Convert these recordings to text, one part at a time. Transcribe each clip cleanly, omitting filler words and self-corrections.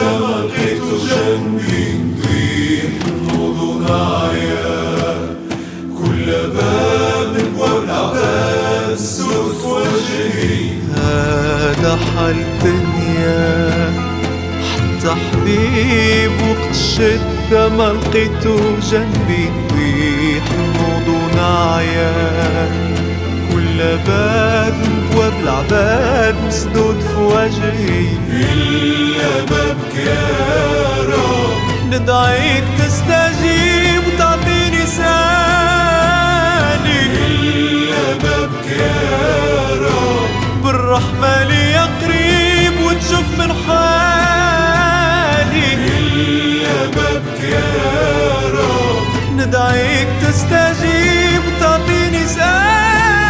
ما لقيته جنبي نريح نوض ونعيا، كل باب من ابواب العباد سود في وجهي. هذا حال الدنيا، حتى حبيب وقت الشدة ما لقيته جنبي نريح نوض ونعيا، كل باب من ابواب العباد مسدود في وجهي. إلا بابك يا رب ندعيك تستجيب وتعطيني سالي. إلا بابك يا رب بالرحمة لي قريب وتشوف من حالي. إلا بابك يا رب ندعيك تستجيب وتعطيني سالي.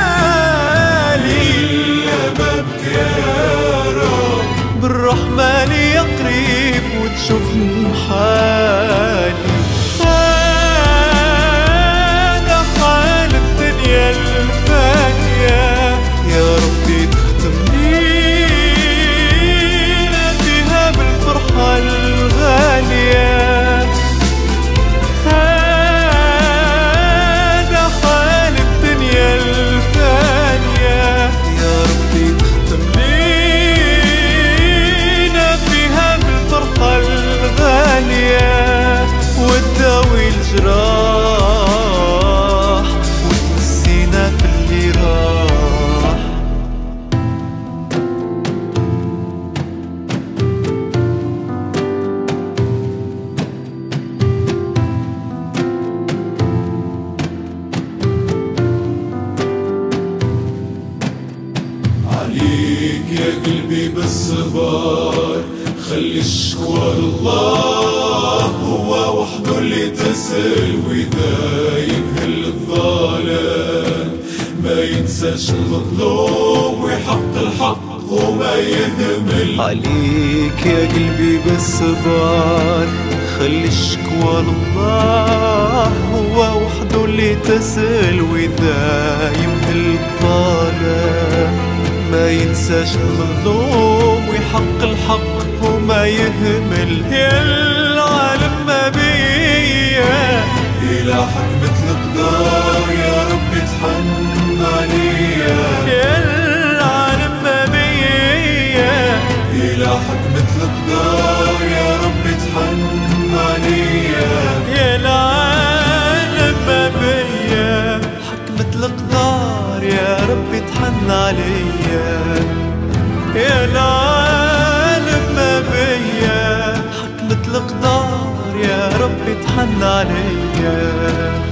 إلا بابك يا رب بالرحمة لي قريب وتشوف من حالي. هذا حال الدنيا الفانية، يا ربي تختم لينا فيها بالفرحة الغالية. هذا حال الدنيا الفانية، يا ربي تختم لينا فيها بالفرحة الغالية، وتداوي الجراح وتنسينا في اللي راح. عليك يا قلبي بالصبر، خلي الشكوى لله، هو وحده اللي تسأل وإذا يمهل الظالم ما ينساش المظلوم ويحق الحق وما يهمل. عليك يا قلبي بالصبر، خلي الشكوى لله، هو وحده اللي تسأل وإذا يمهل الظالم ما ينساش المظلوم ويحق الحق وما يهمل. يا العالم ما بيا إلى حكمة القدر يا رب تحن عليا. يا العالم ما بيا إلى حكمة القدر يا رب تحن عليا. يا العالم ما بيا حكمة القدر يا رب تحن عليا. يا العالم ما بيا حكمة القدر يا رب تحن عليا.